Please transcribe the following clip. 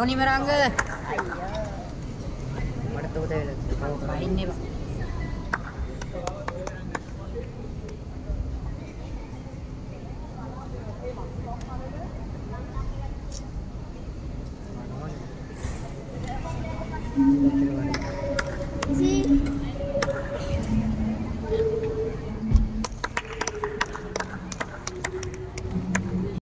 Roni Merangga. අයියා. මට උදේ වෙලා. ඔව් බහින්නේ බා.